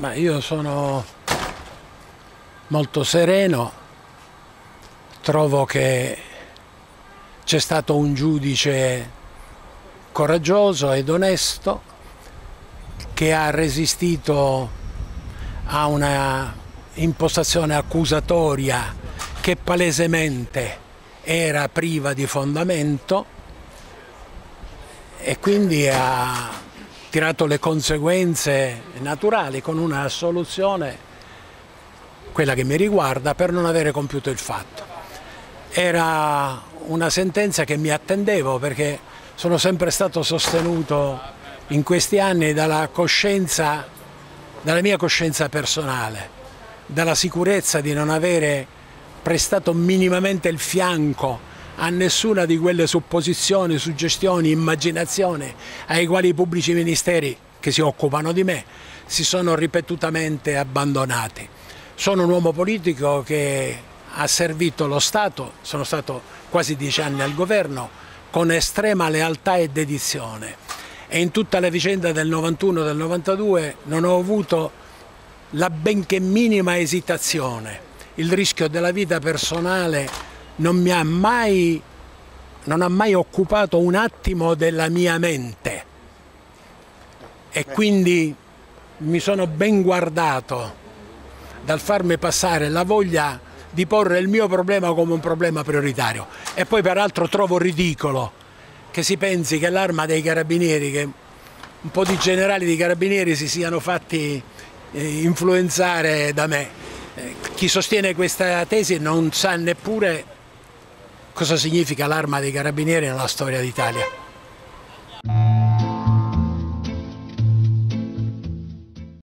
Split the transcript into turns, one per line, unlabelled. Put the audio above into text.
Ma io sono molto sereno, trovo che c'è stato un giudice coraggioso ed onesto che ha resistito a una impostazione accusatoria che palesemente era priva di fondamento e quindi ha tirato le conseguenze naturali con una assoluzione, quella che mi riguarda, per non avere compiuto il fatto. Era una sentenza che mi attendevo perché sono sempre stato sostenuto in questi anni dalla mia coscienza personale, dalla sicurezza di non avere prestato minimamente il fianco a nessuna di quelle supposizioni, suggestioni, immaginazioni ai quali i pubblici ministeri che si occupano di me si sono ripetutamente abbandonati. Sono un uomo politico che ha servito lo Stato, sono stato quasi 10 anni al governo, con estrema lealtà e dedizione. E in tutta la vicenda del 91 e del 92 non ho avuto la benché minima esitazione. Il rischio della vita personale non ha mai occupato un attimo della mia mente e quindi mi sono ben guardato dal farmi passare la voglia di porre il mio problema come un problema prioritario. E poi peraltro trovo ridicolo che si pensi che l'Arma dei Carabinieri, che un po' di generali di Carabinieri si siano fatti influenzare da me. Chi sostiene questa tesi non sa neppure cosa significa l'Arma dei Carabinieri nella storia d'Italia.